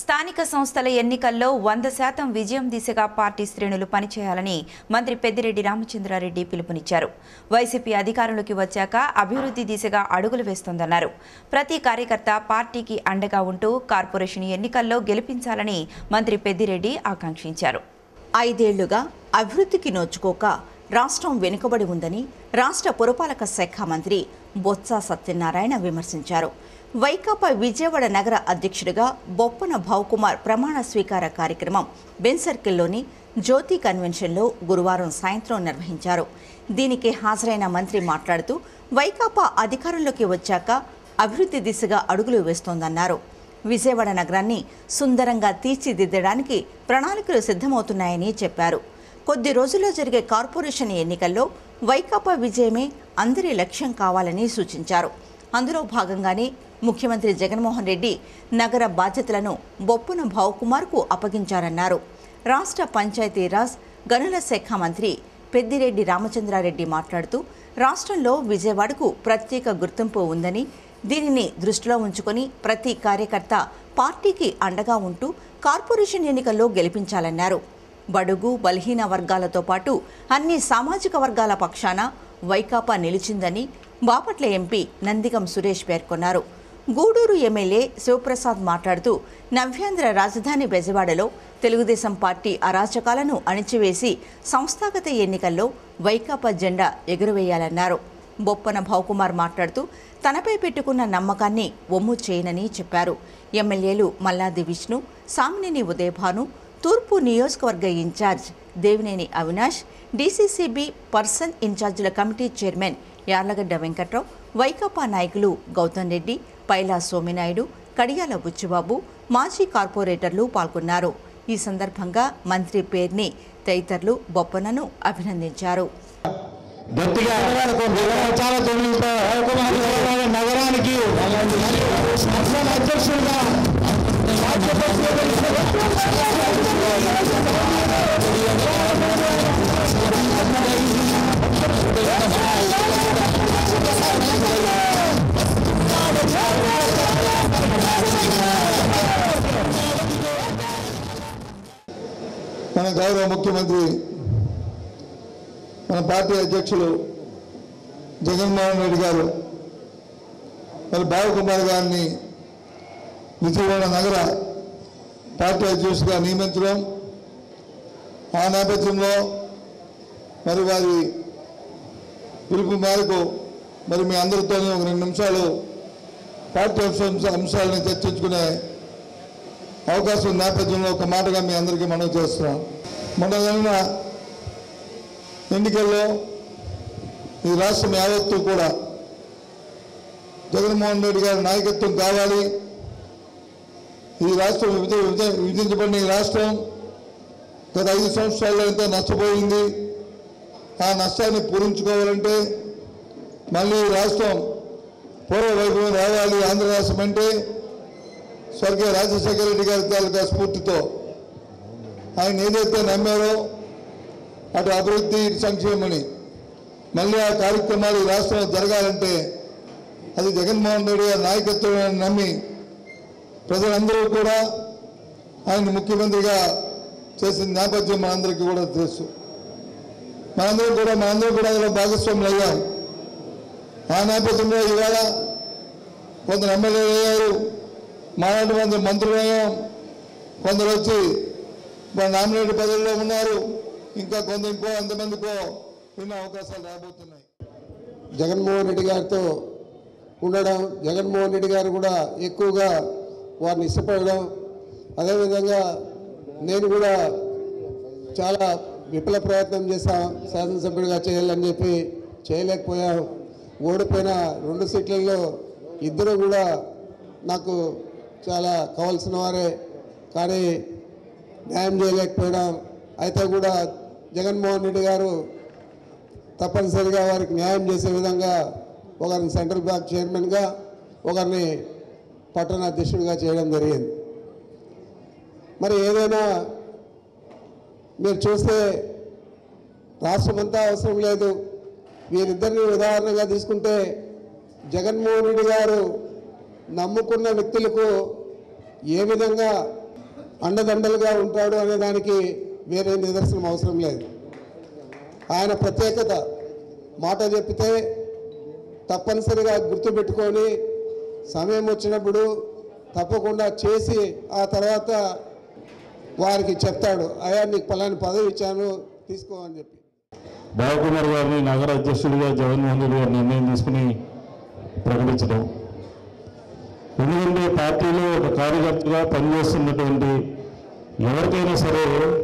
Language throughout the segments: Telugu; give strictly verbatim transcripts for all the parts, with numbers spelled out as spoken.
స్థానిక సంస్థల ఎన్నికల్లో వంద శాతం విజయం దిశగా పార్టీ శ్రేణులు పనిచేయాలని మంత్రి పెద్దిరెడ్డి రామచంద్రారెడ్డి పిలుపునిచ్చారు. వైసీపీ అధికారంలోకి వచ్చాక అభివృద్ధి దిశగా అడుగులు వేస్తోందన్నారు. ప్రతి కార్యకర్త పార్టీకి అండగా ఉంటూ కార్పొరేషన్ ఎన్నికల్లో గెలిపించాలని మంత్రి పెద్దిరెడ్డి ఆకాంక్షించారు. ఐదేళ్లుగా అభివృద్ధికి నోచుకోక రాష్ట్రం వెనుకబడి ఉందని రాష్ట్ర పురపాలక శాఖ మంత్రి బొత్స సత్యనారాయణ విమర్శించారు. వైకాపా విజయవాడ నగర అధ్యక్షుడిగా బొప్పన భావకుమార్ ప్రమాణ స్వీకార కార్యక్రమం బెన్ సర్కిల్లోని జ్యోతి కన్వెన్షన్లో గురువారం సాయంత్రం నిర్వహించారు. దీనికి హాజరైన మంత్రి మాట్లాడుతూ వైకాపా అధికారంలోకి వచ్చాక అభివృద్ధి దిశగా అడుగులు వేస్తోందన్నారు. విజయవాడ నగరాన్ని సుందరంగా తీర్చిదిద్దడానికి ప్రణాళికలు సిద్ధమవుతున్నాయని చెప్పారు. కొద్ది రోజుల్లో జరిగే కార్పొరేషన్ ఎన్నికల్లో వైకాపా విజయమే అందరి లక్ష్యం కావాలని సూచించారు. అందులో భాగంగానే ముఖ్యమంత్రి జగన్మోహన్ రెడ్డి నగర బాధ్యతలను బొప్పన భావకుమార్కు అప్పగించారన్నారు. రాష్ట్ర పంచాయతీరాజ్ గనుల శాఖ మంత్రి పెద్దిరెడ్డి రామచంద్రారెడ్డి మాట్లాడుతూ రాష్ట్రంలో విజయవాడకు ప్రత్యేక గుర్తింపు ఉందని, దీనిని దృష్టిలో ఉంచుకొని ప్రతి కార్యకర్త పార్టీకి అండగా ఉంటూ కార్పొరేషన్ ఎన్నికల్లో గెలిపించాలన్నారు. బడుగు బలహీన వర్గాలతో పాటు అన్ని సామాజిక వర్గాల పక్షాన వైకాపా నిలిచిందని బాపట్ల ఎంపీ నందిగం సురేష్ పేర్కొన్నారు. గూడూరు ఎమ్మెల్యే శివప్రసాద్ మాట్లాడుతూ నవ్యాంధ్ర రాజధాని బెజవాడలో తెలుగుదేశం పార్టీ అరాచకాలను అణిచివేసి సంస్థాగత ఎన్నికల్లో వైకాపా జెండా ఎగురవేయాలన్నారు. బొప్పన భావకుమార్ మాట్లాడుతూ తనపై పెట్టుకున్న నమ్మకాన్ని ఒమ్ము చేయనని చెప్పారు. ఎమ్మెల్యేలు మల్లాది విష్ణు, సామినేని ఉదయభాను, తూర్పు నియోజకవర్గ in charge Devineni Avinash, DCCB person ఇన్ఛార్జీల కమిటీ చైర్మన్ యార్లగడ్డ వెంకట్రావు, వైకాపా నాయకులు గౌతమ్ రెడ్డి, పైలా సోమినాయుడు, కడియాల బుచ్చిబాబు, మాజీ కార్పొరేటర్లు పాల్గొన్నారు. ఈ సందర్భంగా మంత్రి పేర్ని తదితరులు బొప్పనను అభినందించారు. మన గౌరవ ముఖ్యమంత్రి, మన పార్టీ అధ్యక్షులు జగన్మోహన్ రెడ్డి గారు మరి భావకుమార్ గారిని విజయవాడ నగర పార్టీ అధ్యక్షుడిగా నియమించడం, ఆ నేపథ్యంలో మరి వారి పిలుపు మేరకు మరి మీ అందరితోనే ఒక రెండు నిమిషాలు పార్టీ అంశాలను చర్చించుకునే అవకాశం నేపథ్యంలో ఒక మాటగా మీ అందరికీ మనవి చేస్తున్నాం. మొన్న జరిగిన ఎన్నికల్లో ఈ రాష్ట్రం యావత్తు కూడా జగన్మోహన్ రెడ్డి గారి నాయకత్వం కావాలి. ఈ రాష్ట్రం విభజ విభజించబడిన ఈ రాష్ట్రం గత ఐదు సంవత్సరాల్లో ఎంతో నష్టపోయింది. ఆ నష్టాన్ని పూరించుకోవాలంటే మళ్ళీ ఈ రాష్ట్రం పూర్వ వైభవం రావాలి. ఆంధ్ర రాష్ట్రం అంటే స్వర్గీయ రాజశేఖర రెడ్డి గారి తాలూకా స్ఫూర్తితో ఆయన ఏదైతే నమ్మారో అటు అభివృద్ధి సంక్షేమని మళ్ళీ ఆ కార్యక్రమాలు ఈ రాష్ట్రంలో జరగాలంటే అది జగన్మోహన్ రెడ్డి గారి నాయకత్వం నమ్మి ప్రజలందరూ కూడా ఆయన ముఖ్యమంత్రిగా చేసిన నేపథ్యం మనందరికీ కూడా తెలుసు. మనందరం కూడా మనందరం కూడా అందులో భాగస్వాములు అయ్యాం. ఆ నేపథ్యంలో ఇవాళ కొందరు ఎమ్మెల్యేలు అయ్యారు, మాలాంటి మంది మంత్రులు అయ్యాం, కొందరు వచ్చి నామినేట్ పదవుల్లో ఉన్నారు, ఇంకా కొంత ఇంకో అంతమందికో ఉన్న అవకాశాలు రాబోతున్నాయి. జగన్మోహన్ రెడ్డి గారితో ఉండడం, జగన్మోహన్ రెడ్డి గారు కూడా ఎక్కువగా వారిని ఇష్టపడడం, అదేవిధంగా నేను కూడా చాలా విఫల ప్రయత్నం చేశాం శాసనసభ్యుడిగా చేయాలని చెప్పి, చేయలేకపోయాం. ఓడిపోయిన రెండు సీట్లలో ఇద్దరు కూడా నాకు చాలా కావాల్సిన వారే, కానీ న్యాయం చేయలేకపోయాం. అయితే కూడా జగన్మోహన్ రెడ్డి గారు తప్పనిసరిగా వారికి న్యాయం చేసే విధంగా ఒకరిని సెంట్రల్ బ్యాంక్ చైర్మన్గా, ఒకరిని పట్టణ అధ్యక్షుడిగా చేయడం జరిగింది. మరి ఏదైనా మీరు చూస్తే రాష్ట్రమంతా అవసరం లేదు, వీరిద్దరిని ఉదాహరణగా తీసుకుంటే జగన్మోహన్ రెడ్డి గారు నమ్ముకున్న వ్యక్తులకు ఏ విధంగా అండదండలుగా ఉంటాడు అనే దానికి వేరే నిదర్శనం అవసరం లేదు. ఆయన ప్రత్యేకత మాట చెప్పితే తప్పనిసరిగా గుర్తుపెట్టుకొని సమయం వచ్చినప్పుడు తప్పకుండా చేసి ఆ తర్వాత వారికి చెప్తాడు, అయ్యా నీకు పలాని పదవి ఇచ్చాను తీసుకో అని చెప్పి. బాలకుమార్ గారిని నగర అధ్యక్షుడిగా జగన్మోహన్ రెడ్డి గారు నిర్ణయం తీసుకుని ప్రకటించడం, ఎందుకంటే పార్టీలో ఒక కార్యకర్తగా పనిచేస్తున్నటువంటి ఎవరికైనా సరే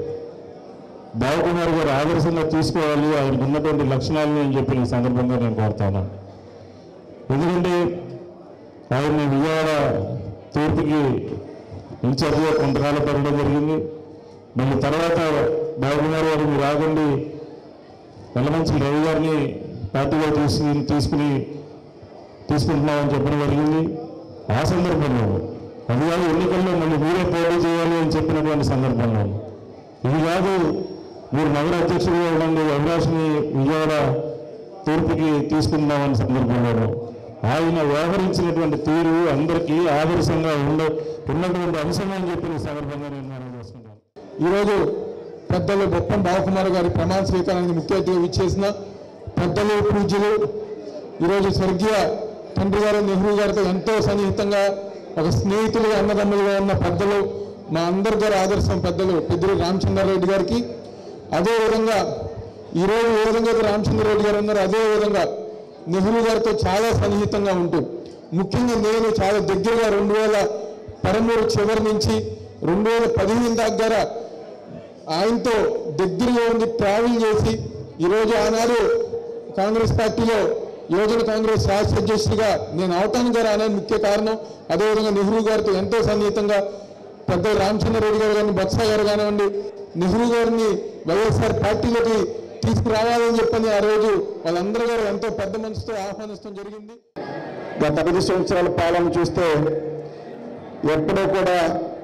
బాలకుమార్ గారు ఆదర్శంగా తీసుకోవాలి, ఆయనకు ఉన్నటువంటి లక్షణాలను అని చెప్పి ఈ సందర్భంగా నేను కోరుతాను. ఎందుకంటే ఆయన్ని విజయవాడ తూర్పుకి ఇన్ఛార్జిగా కొంతకాలం పెట్టడం జరిగింది. మళ్ళీ తర్వాత బాలకుమార్ గారు మీరు రాకండి వెల్లమంచి రవి గారిని పార్టీలో తీసుకుని తీసుకుని తీసుకుంటున్నామని చెప్పడం జరిగింది. ఆ సందర్భంలో అది కాదు ఎన్నికల్లో మళ్ళీ మీరే పోటీ చేయాలి అని చెప్పినటువంటి సందర్భంలో ఇది కాదు మీరు నగర అధ్యక్షుడిగా ఉండండి అవినాష్ని విజయవాడ తూర్పుకి తీసుకుందామని సందర్భంలో ఆయన వ్యవహరించినటువంటి తీరు అందరికీ ఆదర్శంగా ఉండ ఉన్నటువంటి అంశం అని చెప్పి ఈ సందర్భంగా నేను మనం చేసుకుంటాను. ఈరోజు పెద్దలు బొప్పం బాలకుమార్ గారి ప్రమాణ స్వీకారానికి ముఖ్య అతిథిగా విచ్చేసిన పెద్దలు పూజ్యులు, ఈరోజు స్వర్గీయ తండ్రి గారు నెహ్రూ గారితో ఎంతో సన్నిహితంగా ఒక స్నేహితులుగా అన్నదమ్ములుగా ఉన్న పెద్దలు, మా అందరి గారి ఆదర్శం పెద్దలు పెద్దలు రామచంద్రారెడ్డి గారికి, అదేవిధంగా ఈరోజు ఏ విధంగా రామచంద్రారెడ్డి గారు ఉన్నారు అదేవిధంగా నెహ్రూ గారితో చాలా సన్నిహితంగా ఉంటూ, ముఖ్యంగా నేను చాలా దగ్గరగా రెండు వేల పదమూడు చివరి నుంచి రెండు వేల పదిహేను దగ్గర ఆయనతో దగ్గరగా ఉండి ట్రావెల్ చేసి ఈరోజు ఆనాడు కాంగ్రెస్ పార్టీలో యువజన కాంగ్రెస్ రాష్ట్ర అధ్యక్షుడిగా నేను అవటానికి రానని ముఖ్య కారణం. అదేవిధంగా నెహ్రూ గారితో ఎంతో సన్నిహితంగా పెద్ద రామచంద్రారెడ్డి గారు కానీ బొత్స గారు కానివ్వండి నెహ్రూ గారిని వైఎస్ఆర్ పార్టీలోకి తీసుకురావాలని చెప్పని ఆ రోజు వాళ్ళందరూ గారు ఎంతో పెద్ద మనసుతో ఆహ్వానించడం జరిగింది. గత పది సంవత్సరాల పాలన చూస్తే ఎప్పుడూ కూడా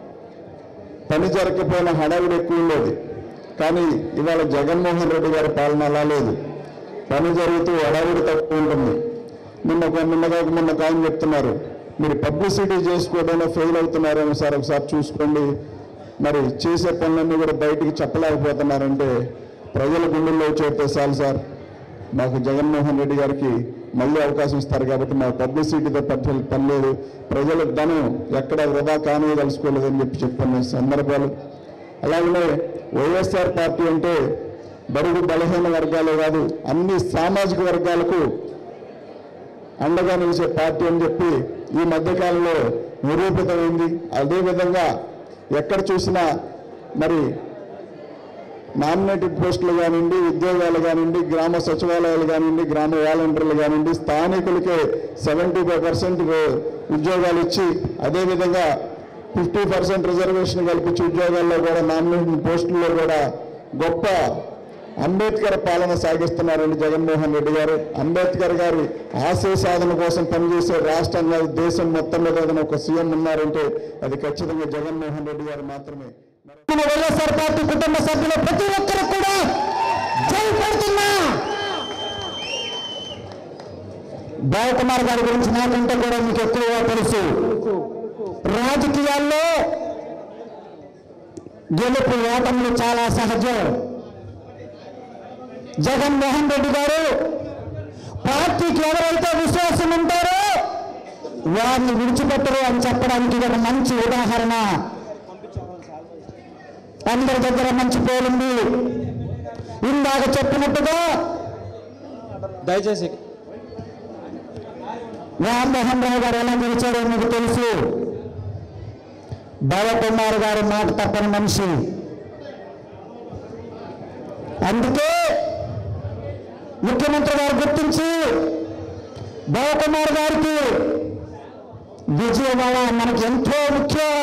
పని జరగకపోయిన హడావిడి ఎక్కువ ఉండేది. కానీ ఇవాళ జగన్మోహన్ రెడ్డి గారి పాలన అలా లేదు, పని జరుగుతూ హడావిడి తక్కువ ఉంటుంది. నిన్న నిన్నగా మొన్న ఆయన చెప్తున్నారు మీరు పబ్లిసిటీ చేసుకోవడంలో ఫెయిల్ అవుతున్నారేమో సార్, ఒకసారి చూసుకోండి, మరి చేసే పనులన్నీ కూడా బయటికి చెప్పలేకపోతున్నారంటే ప్రజల గుండెల్లో చేరితే చాలు సార్, మాకు జగన్మోహన్ రెడ్డి గారికి మళ్ళీ అవకాశం ఇస్తారు కాబట్టి మాకు పబ్లిసిటీతో పట్ల పని లేదు, ప్రజల ధనం ఎక్కడ వృధా కానే కలుసుకోలేదని చెప్పి చెప్పిన సందర్భాలు. అలాగనే వైఎస్ఆర్ పార్టీ అంటే బడుగు బలహీన వర్గాలే కాదు అన్ని సామాజిక వర్గాలకు అండగా నిలిచే పార్టీ అని చెప్పి ఈ మధ్యకాలంలో నిరూపితమైంది. అదేవిధంగా ఎక్కడ చూసినా మరి నామినేటెడ్ పోస్టులు కానివ్వండి, ఉద్యోగాలు కానివ్వండి, గ్రామ సచివాలయాలు కానివ్వండి, గ్రామ వాలంటీర్లు కానివ్వండి, స్థానికులకే సెవెంటీ ఫైవ్ పర్సెంట్ ఉద్యోగాలు ఇచ్చి అదేవిధంగా ఫిఫ్టీ పర్సెంట్ రిజర్వేషన్ కల్పించి ఉద్యోగాల్లో కూడా నామినేటెడ్ పోస్టుల్లో కూడా గొప్ప అంబేద్కర్ పాలన సాగిస్తున్నారండి జగన్మోహన్ రెడ్డి గారు. అంబేద్కర్ గారి ఆశయ సాధన కోసం పనిచేసే రాష్ట్రంగా దేశం మొత్తం మీద ఏదైనా ఒక సీఎం ఉన్నారంటే అది ఖచ్చితంగా జగన్మోహన్ రెడ్డి గారు మాత్రమే. వైఎస్ఆర్ పార్టీ కుటుంబ సభ్యులు ప్రతి ఒక్కరు కూడా జై పడుతున్నా. బాలకుమార్ గారి గురించి నాకంటే కూడా మీకు ఎక్కువగా తెలుసు. రాజకీయాల్లో గెలుపు ఓటములు చాలా సహజం. జగన్మోహన్ రెడ్డి గారు పార్టీకి ఎవరైతే విశ్వాసం ఉంటారో వారిని విడిచిపెట్టరు అని చెప్పడానికి ఒక మంచి ఉదాహరణ. అందరి దగ్గర మంచి పేరుంది. ఇందాక చెప్పినట్టుగా దయచేసి రామ్మోహన్ రావు గారు ఎలా నిలిచాడో మీకు తెలుసు. బాలకుమార్ గారు మాట తప్పని మనిషి. అందుకే ముఖ్యమంత్రి గారు గుర్తించి బాలకుమార్ గారికి విజయవాడ మనకి ఎంతో ముఖ్యం.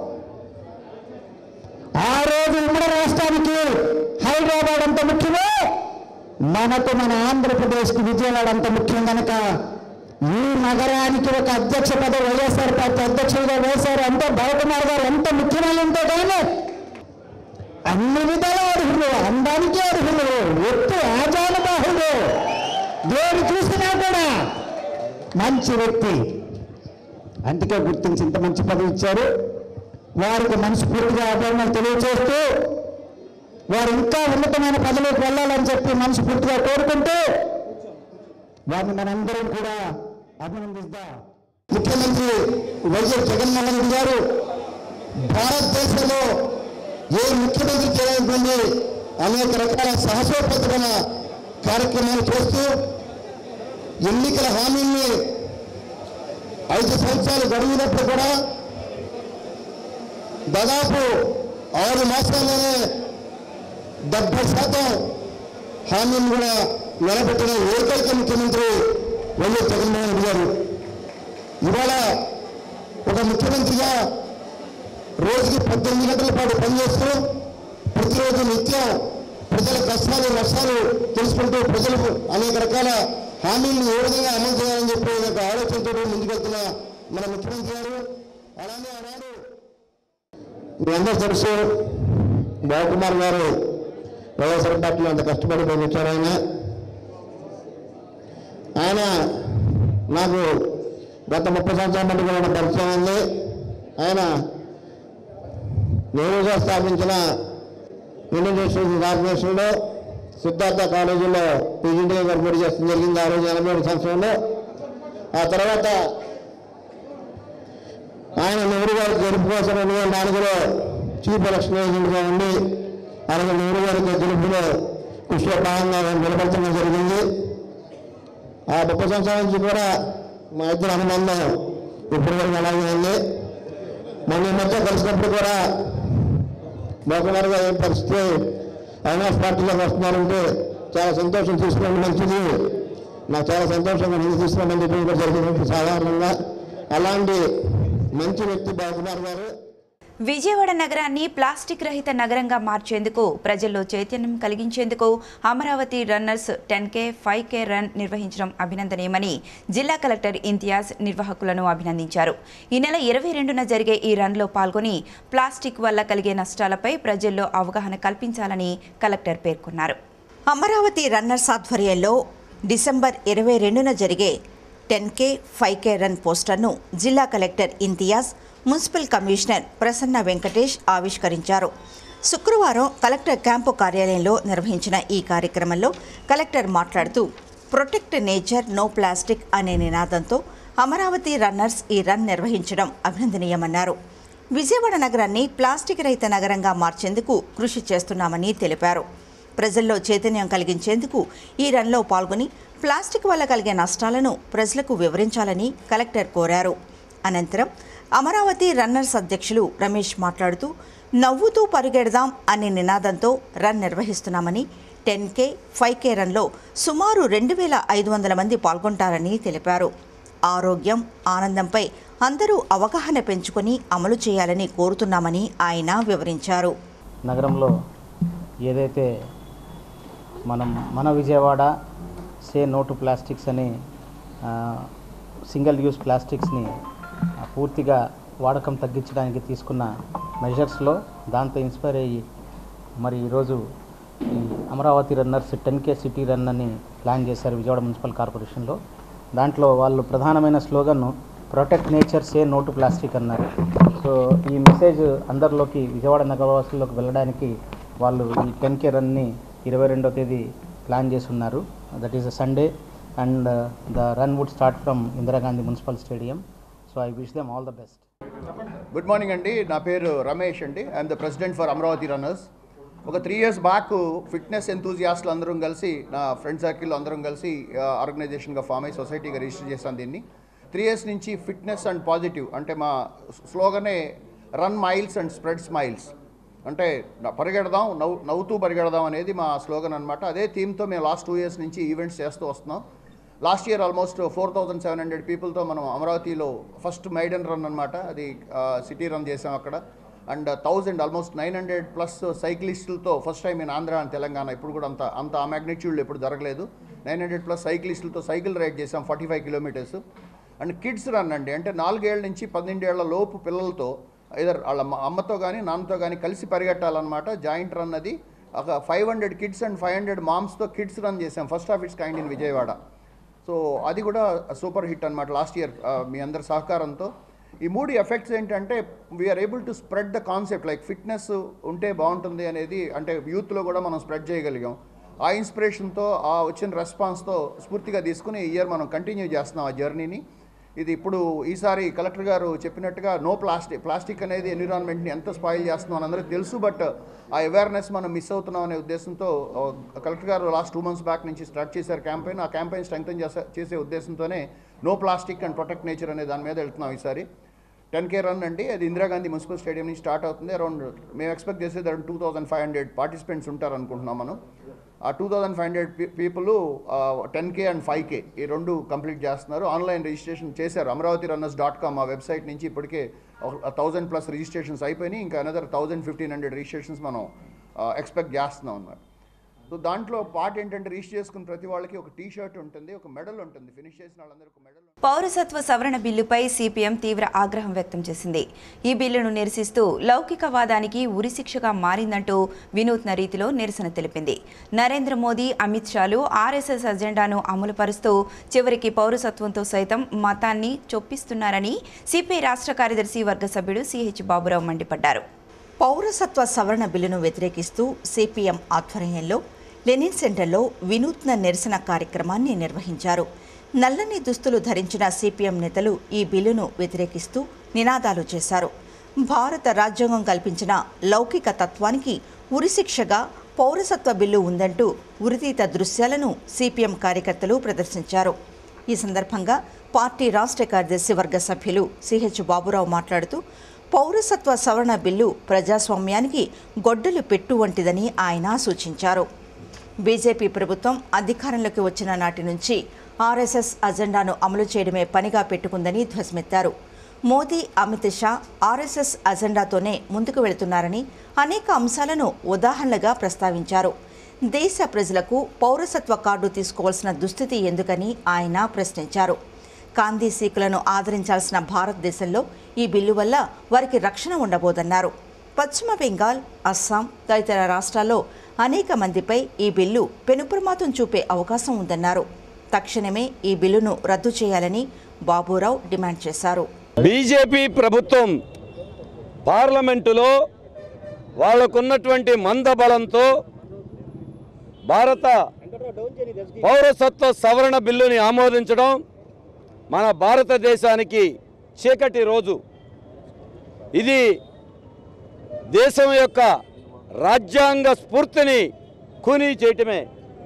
ఆ రోజు ఉమ్మడి రాష్ట్రానికి హైదరాబాద్ అంత ముఖ్యమే, మనకు మన ఆంధ్రప్రదేశ్కి విజయవాడ అంత ముఖ్యం కనుక ఈ నగరానికి ఒక అధ్యక్ష పదవి వైఎస్ఆర్ పార్టీ అధ్యక్షుడిగా వేశారు అంటే బాలకుమార్ గారు ఎంత ముఖ్యమైన ఉంటే కానీ అన్ని విధాల అర్హులు, అందానికి అర్హులు, ఎత్తు ఆజానుబాహుడు, దేని చూసినా కూడా మంచి వ్యక్తి. అందుకే గుర్తించి ఇంత మంచి పదవి ఇచ్చారు. వారికి మనస్ఫూర్తిగా అభినందనలు తెలియజేస్తూ వారు ఇంకా ఉన్నతమైన పదవికి వెళ్ళాలని చెప్పి మనస్ఫూర్తిగా కోరుకుంటూ వారిని మనందరం కూడా అభినందిద్దాం. ముఖ్యమంత్రి వైఎస్ జగన్మోహన్ రెడ్డి గారు భారతదేశంలో ఏ ముఖ్యమంత్రి చేయాలనుకుంది అనేక రకాల సాహసోపేతమైన కార్యక్రమాలు చేస్తూ ఎన్నికల హామీల్ని ఐదు సంవత్సరాలు గడిగినప్పుడు కూడా దాదాపు ఆరు మాసాల్లోనే డెబ్బై శాతం హామీలు కూడా నిలబెట్టిన ఏకైక ముఖ్యమంత్రి వైఎస్ జగన్మోహన్ రెడ్డి గారు. ఇవాళ ఒక ముఖ్యమంత్రిగా రోజుకి పద్దెనిమిది గంటల పాటు పనిచేస్తూ ప్రతిరోజు నిత్యం ప్రజల కష్టాలు నష్టాలు తెలుసుకుంటూ ప్రజలకు అనేక రకాల హామీలను ఏ విధంగా అమలు చేయాలని చెప్పి ఒక ఆలోచనతో ముందుకెళ్తున్న మన ముఖ్యమంత్రి గారు. అలానే ఆనాడు మీ అందరూ తెలుసు బాలకుమార్ గారు వైఎస్ఆర్ పార్టీలో అంత కష్టపడి పనిచేశారు. ఆయన ఆయన నాకు గత ముప్పై సంవత్సరాల మధ్య కూడా పరిచయం ఉంది. ఆయన నేరుగా స్థాపించిన ఇండియన్ ఇన్స్టిట్యూషన్ కార్పొరేషన్లో సిద్ధార్థ కాలేజీలో పీజీడీగా పోటీ చేస్తూ జరిగింది ఆ రోజు ఎనభై ఏడు సంవత్సరంలో. ఆ తర్వాత ఆయన నెహ్రూ గారి గెలుపు కోసం రెండు వేల నాలుగులో చీఫ్ ఎలక్షన్ ఏజెంట్గా ఉండి అలాగే నెహ్రూ గారి గెలుపులో కృషిలో భాగంగా నిలబెట్టడం జరిగింది. ఆ ముప్పై సంవత్సరాల నుంచి కూడా మా ఇద్దరు అనుబంధం ఇప్పటి వరకు అలాగే ఉంది. మొన్న మధ్య కలిసినప్పుడు కూడా బాగున్నారుగా ఏం పరిస్థితి ఐనాస్ పార్టీలోకి వస్తున్నారంటే చాలా సంతోషం తీసుకోవడం మంచిది, నాకు చాలా సంతోషంగా నేను తీసుకోవడం చెప్పి కూడా జరిగింది సాధారణంగా. అలాంటి మంచి వ్యక్తి బాగున్నారు గారు. విజయవాడ నగరాన్ని ప్లాస్టిక్ రహిత నగరంగా మార్చేందుకు ప్రజల్లో చైతన్యం కలిగించేందుకు Amaravati runners ten K five K run నిర్వహించడం అభినందనీయమని జిల్లా కలెక్టర్ ఇంతియాజ్ నిర్వాహకులను అభినందించారు. ఈ నెల ఇరవై రెండున జరిగే ఈ రన్లో పాల్గొని ప్లాస్టిక్ వల్ల కలిగే నష్టాలపై ప్రజల్లో అవగాహన కల్పించాలని కలెక్టర్ పేర్కొన్నారు. అమరావతి రన్నర్స్ ఆధ్వర్యంలో డిసెంబర్ ఇరవై రెండున జరిగే ten K five K run పోస్టర్ను జిల్లా collector Imtiaz, municipal commissioner Prasanna Venkatesh ఆవిష్కరించారు. శుక్రవారం కలెక్టర్ క్యాంపు కార్యాలయంలో నిర్వహించిన ఈ కార్యక్రమంలో కలెక్టర్ మాట్లాడుతూ ప్రొటెక్ట్ నేచర్ నో ప్లాస్టిక్ అనే నినాదంతో అమరావతి రన్నర్స్ ఈ రన్ నిర్వహించడం అభినందనీయమన్నారు. విజయవాడ నగరాన్ని ప్లాస్టిక్ రహిత నగరంగా మార్చేందుకు కృషి చేస్తున్నామని తెలిపారు. ప్రజల్లో చైతన్యం కలిగించేందుకు ఈ రన్లో పాల్గొని ప్లాస్టిక్ వల్ల కలిగే నష్టాలను ప్రజలకు వివరించాలని కలెక్టర్ కోరారు. అనంతరం అమరావతి రన్నర్స్ అధ్యక్షులు రమేష్ మాట్లాడుతూ నవ్వుతూ పరిగెడదాం అనే నినాదంతో రన్ నిర్వహిస్తున్నామని, టెన్ కే ఫైవ్ కే రన్లో సుమారు రెండు వేల ఐదు వందల మంది పాల్గొంటారని తెలిపారు. ఆరోగ్యం, ఆనందంపై అందరూ అవగాహన పెంచుకొని అమలు చేయాలని కోరుతున్నామని ఆయన వివరించారు. నగరంలో ఏదైతే మనం మన Vijayawada say no to plastics అని సింగిల్ యూజ్ ప్లాస్టిక్స్ని పూర్తిగా వాడకం తగ్గించడానికి తీసుకున్న మెజర్స్లో దాంతో ఇన్స్పైర్ అయ్యి మరి ఈరోజు ఈ Amaravati runners ten K city run అని ప్లాన్ చేశారు విజయవాడ మున్సిపల్ కార్పొరేషన్లో. దాంట్లో వాళ్ళు ప్రధానమైన slogan protect nature say no to plastic అన్నారు. సో ఈ మెసేజ్ అందరిలోకి విజయవాడ నగరవాసుల్లోకి వెళ్ళడానికి వాళ్ళు ఈ టెన్ కే రన్ని ఇరవై రెండవ తేదీ ప్లాన్ చేసి ఉన్నారు. That is a Sunday and the run would start from Indira Gandhi municipal stadium. So I wish them all the best. Good morning అండి, నా పేరు రమేష్ అండి. I'm the president for Amaravati runners. ఒక త్రీ ఇయర్స్ బ్యాక్ ఫిట్నెస్ ఎంతూజియాస్టులు అందరం కలిసి, నా ఫ్రెండ్ సర్కిల్ అందరం కలిసి ఆర్గనైజేషన్గా ఫామ్ అయ్యి సొసైటీగా రిజిస్టర్ చేస్తాను దీన్ని. త్రీ ఇయర్స్ నుంచి ఫిట్నెస్ అండ్ పాజిటివ్ అంటే మా స్లోగనే run miles and spread smiles, అంటే పరిగెడదాం నవ్వు నవ్వుతూ పరిగెడదాం అనేది మా స్లోగన్ అనమాట. అదే థీమ్తో మేము లాస్ట్ టూ ఇయర్స్ నుంచి ఈవెంట్స్ చేస్తూ వస్తున్నాం. Last year almost four thousand seven hundred పీపుల్తో మనం అమరావతిలో ఫస్ట్ మైడన్ రన్ అనమాట, అది సిటీ రన్ చేసాం అక్కడ. And thousand almost nine hundred plus సైక్లిస్టులతో first time in Andhra and Telangana, ఇప్పుడు కూడా అంత అంత ఆ మ్యాగ్నిట్యూడ్లో ఎప్పుడు జరగలేదు. నైన్ హండ్రెడ్ ప్లస్ సైక్లిస్టులతో సైకిల్ రైడ్ చేసాం forty five kilometres. And kids run అండి, అంటే నాలుగేళ్ల నుంచి పన్నెండేళ్ల లోపు పిల్లలతో ఐదర్ వాళ్ళ అమ్మతో కానీ నాన్నతో కానీ కలిసి పరిగెట్టాలన్నమాట. జాయింట్ రన్ అది. ఒక five hundred kids and five hundred మామ్స్తో కిడ్స్ రన్ చేసాం, first of its kind in Vijayawada. So అది కూడా సూపర్ హిట్ అనమాట లాస్ట్ ఇయర్ మీ అందరి సహకారంతో. ఈ మూడు ఎఫెక్ట్స్ ఏంటంటే we are able to spread the concept like fitness ఉంటే బాగుంటుంది అనేది, అంటే యూత్లో కూడా మనం స్ప్రెడ్ చేయగలిగాం. ఆ ఇన్స్పిరేషన్తో ఆ వచ్చిన రెస్పాన్స్తో స్ఫూర్తిగా తీసుకుని ఈ ఇయర్ మనం కంటిన్యూ చేస్తున్నాం ఆ జర్నీని. ఇది ఇప్పుడు ఈసారి కలెక్టర్ గారు చెప్పినట్టుగా నో ప్లాస్టిక్ ప్లాస్టిక్ అనేది ఎన్విరాన్మెంట్ని ఎంత స్పాయిల్ చేస్తున్నాం అని అందరికీ తెలుసు, బట్ ఆ అవేర్నెస్ మనం మిస్ అవుతున్నాం అనే ఉద్దేశంతో కలెక్టర్ గారు లాస్ట్ టూ మంత్స్ బ్యాక్ నుంచి స్టార్ట్ చేశారు క్యాంపెయిన్. ఆ క్యాంపెయిన్ స్ట్రెంగ్తన్ చేసే చేసే ఉద్దేశంతోనే no plastic and protect nature అనే దాని మీద వెళ్తున్నాం ఈసారి. టెన్ కే రన్ అండి, అది ఇందిరాగాంధీ మున్సిపల్ స్టేడియం నుంచి స్టార్ట్ అవుతుంది. అరౌండ్ మేము ఎక్స్పెక్ట్ చేసేది around two thousand five hundred participants ఉంటారు అనుకుంటున్నాం మనం. ఆ two thousand five hundred people ten K and five కే ఈ రెండు కంప్లీట్ చేస్తున్నారు. ఆన్లైన్ రిజిస్ట్రేషన్ చేశారు. అమరావతి రన్నర్స్ డాట్ కామ్ ఆ వెబ్సైట్ నుంచి ఇప్పటికే థౌజండ్ ప్లస్ రిజిస్ట్రేషన్స్ అయిపోయినాయి. ఇంకా another thousand fifteen hundred registrations మనం ఎక్స్పెక్ట్ చేస్తున్నాం అన్నమాట. సో దాంట్లో పార్ట్ ఏంటంటే రిజిస్టర్ చేసుకున్న ప్రతి వాళ్ళకి ఒక టీ షర్ట్ ఉంటుంది, ఒక మెడల్ ఉంటుంది, ఫినిష్ చేసిన వాళ్ళందరికీ మెడల్. పౌరసత్వ సవరణ బిల్లుపై సిపిఎం తీవ్ర ఆగ్రహం వ్యక్తం చేసింది. ఈ బిల్లును నిరసిస్తూ లౌకికవాదానికి ఉరిశిక్షగా మారిందంటూ వినూత్న రీతిలో నిరసన తెలిపింది. నరేంద్ర మోదీ, అమిత్ షాలు ఆర్ఎస్ఎస్ అజెండాను అమలుపరుస్తూ చివరికి పౌరసత్వంతో సైతం మతాన్ని చొప్పిస్తున్నారని సిపిఐ రాష్ట్ర కార్యదర్శి వర్గ సభ్యుడు సిహెచ్ బాబురావు మండిపడ్డారు. పౌరసత్వ సవరణ బిల్లును వ్యతిరేకిస్తూ సిపిఎం ఆధ్వర్యంలో లెనిన్ సెంటర్లో వినూత్న నిరసన కార్యక్రమాన్ని నిర్వహించారు. నల్లని దుస్తులు ధరించిన సిపిఎం నేతలు ఈ బిల్లును వ్యతిరేకిస్తూ నినాదాలు చేశారు. భారత రాజ్యాంగం కల్పించిన లౌకిక తత్వానికి ఉరిశిక్షగా పౌరసత్వ బిల్లు ఉందంటూ ఉరితీత దృశ్యాలను సిపిఎం కార్యకర్తలు ప్రదర్శించారు. ఈ సందర్భంగా పార్టీ రాష్ట్ర కార్యదర్శి వర్గ సభ్యులు సిహెచ్ బాబురావు మాట్లాడుతూ పౌరసత్వ సవరణ బిల్లు ప్రజాస్వామ్యానికి గొడ్డలి పెట్టు వంటిదని ఆయన సూచించారు. బీజేపీ ప్రభుత్వం అధికారంలోకి వచ్చిన నాటి నుంచి ఆర్ఎస్ఎస్ అజెండాను అమలు చేయడమే పనిగా పెట్టుకుందని ధ్వజమెత్తారు. మోదీ, అమిత్ షా ఆర్ఎస్ఎస్ అజెండాతోనే ముందుకు వెళుతున్నారని అనేక అంశాలను ఉదాహరణగా ప్రస్తావించారు. దేశ ప్రజలకు పౌరసత్వ కార్డు తీసుకోవాల్సిన దుస్థితి ఎందుకని ఆయన ప్రశ్నించారు. గాంధీ సీకులను ఆదరించాల్సిన భారతదేశంలో ఈ బిల్లు వల్ల వారికి రక్షణ ఉండబోదన్నారు. పశ్చిమ బెంగాల్, అస్సాం తదితర రాష్ట్రాల్లో అనేక మందిపై ఈ బిల్లు పెనుప్రమాదం చూపే అవకాశం ఉందన్నారు. తక్షణమే ఈ బిల్లును రద్దు చేయాలని బాబురావు డిమాండ్ చేశారు. బీజేపీ ప్రభుత్వం పార్లమెంటులో వాళ్లకున్నటువంటి మందబలంతో భారత పౌరసత్వ సవరణ బిల్లుని ఆమోదించడం మన భారతదేశానికి చీకటి రోజు. ఇది దేశం యొక్క రాజ్యాంగ స్ఫూర్తిని ఖూనీ చేయటమే,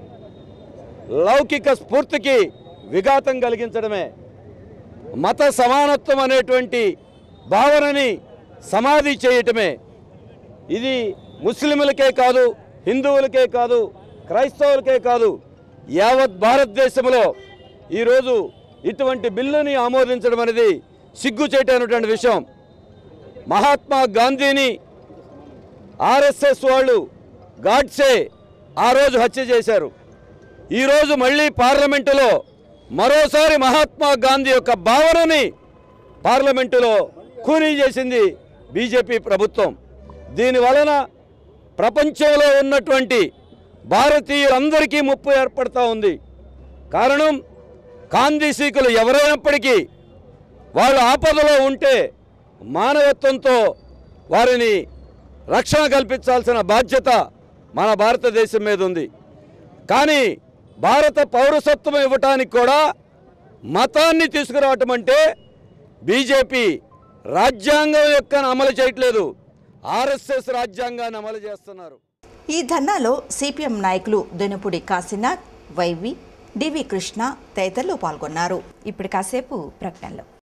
లౌకిక స్ఫూర్తికి విఘాతం కలిగించడమే, మత సమానత్వం అనేటువంటి భావనని సమాధి చేయటమే. ఇది ముస్లింలకే కాదు, హిందువులకే కాదు, క్రైస్తవులకే కాదు, యావత్ భారతదేశంలో ఈరోజు ఇటువంటి బిల్లుని ఆమోదించడం అనేది సిగ్గుచేటైనటువంటి విషయం. మహాత్మా గాంధీని ఆర్ఎస్ఎస్ వాళ్ళు గాడ్సే ఆ రోజు హత్య చేశారు. ఈరోజు మళ్ళీ పార్లమెంటులో మరోసారి మహాత్మా గాంధీ యొక్క భావనని పార్లమెంటులో ఖూనీ చేసింది బీజేపీ ప్రభుత్వం. దీనివలన ప్రపంచంలో ఉన్నటువంటి భారతీయులందరికీ ముప్పు ఏర్పడుతూ ఉంది. కారణం గాంధీ సీకులు ఎవరైనప్పటికీ వాళ్ళు ఆపదలో ఉంటే మానవత్వంతో వారిని రక్షణ కల్పించాల్సిన బాధ్యత మన భారతదేశం మీద ఉంది. కానీ భారత పౌరసత్వం ఇవ్వటానికి కూడా మతాన్ని తీసుకురావటం అంటే బీజేపీ రాజ్యాంగం యొక్క అమలు చేయట్లేదు, ఆర్ఎస్ఎస్ రాజ్యాంగాన్ని అమలు చేస్తున్నారు. ఈ ధర్నాలో సిపిఎం నాయకులు దొనపూడి కాశీనాథ్, వైవి, డివి కృష్ణ తదితరులు పాల్గొన్నారు. ఇప్పుడు కాసేపు ప్రకటనలో